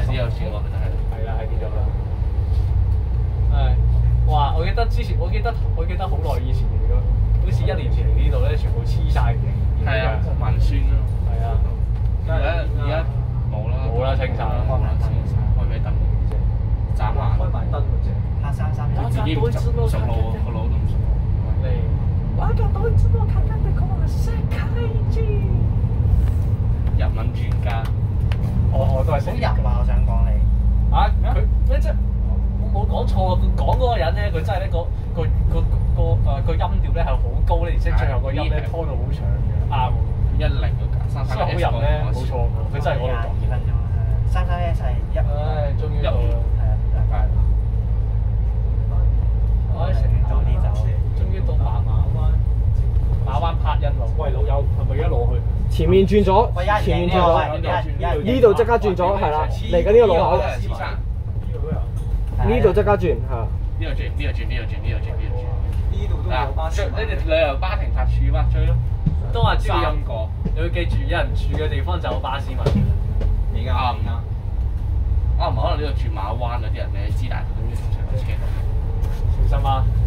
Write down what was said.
時有轉過，其實係。 係啦，係見到啦。係，哇！我記得之前，我記得好耐以前嚟嘅，好似1年前嚟呢度咧，全部黐晒嘅。 係啊，文宣咯。係啊。而家冇啦。 冇啦，清晒啦。 冇啦，清晒。開咩燈啫？斬眼。開埋燈嗰隻。黑衫衫。佢自己唔熟路，個腦都唔熟。 嚟。我個袋子我看看的講話世界之日文專家。 我都係識好入啊！我想講你。 啊！佢咩啫？我冇講錯，佢講嗰個人咧，佢真係咧個音調咧係好高咧，而且最後個音咧拖到好長嘅。啱喎，10嗰架331。所以好入咧，冇錯，佢真係嗰度講。2分鐘，331係1。唉，終於到啦。係啊，唉，早啲走。終於到馬灣柏欣路。喂，老友，係咪而家落去？前面轉左，前面轉左，呢度即刻轉左，係啦，嚟緊呢個路口。呢度即刻轉，係。呢度轉。呢度都有巴士。呢隻旅遊巴停泊處嘛，最咯。都話知陰過，你要記住，有人住嘅地方就有巴士嘛。而家啱唔啱？唔係可能呢度住馬灣嗰啲人，你知，但係佢都通常喺車度。小心啊！